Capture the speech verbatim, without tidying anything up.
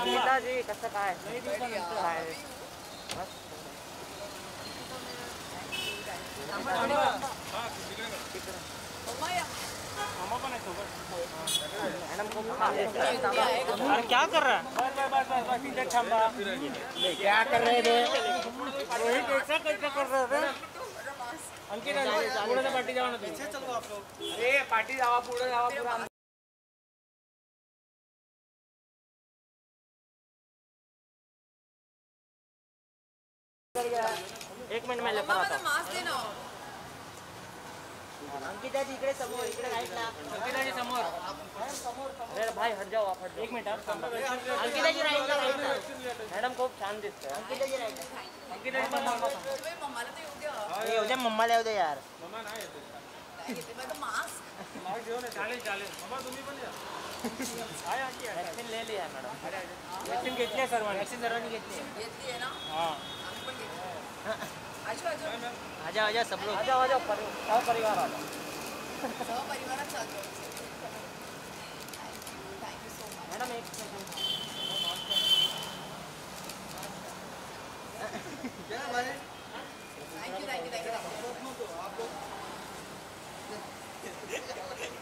अंकिता जी कसं काय? काय मैडम को अरे क्या कर रहा है? बस बस बस बस थांबा. क्या कर रहे थे? रोहित ऐसा कैसा कर रहा था? अंकिता पुढे पार्टी जावा ना तुम्ही. चलो आप लोग. अरे पार्टी जावा पुढे जावा पुरा. एक मिनिट मैं लेकर आता हूँ. अंकिता जी इकडे समोर इकडे राईटला. अंकिता जी समोर. अरे भाई हट जाओ आप हट. एक मिनिट आप थांबा. अंकिता जी राईटला राईटला. मॅडम खूप छान दिसते. अंकिता जी राईटला. अंकिता जी मम्मा मम्माला तर येऊ द्या. येऊ द्या मम्माला येऊ द्या यार. मम्मा नाही येते. येते मग मास्क. मास्क घेऊन चालेल चालेल. मम्मा तुम्ही पण या. हाय आंटी वॅक्सिन ले लिया मॅडम. वॅक्सिन घेतली आहे सर्वांनी. वॅक्सिन सर्वांनी घेतली आहे. घेतली आहे ना? हां. आम्ही पण घेतली. आजो आजो आजा आजा सब लोग आजा आजा सब परिवार आजा सब परिवार चालतो. Thank you so much madam. एक सेकंड. क्या भाई thank you thank you thank you आप लोग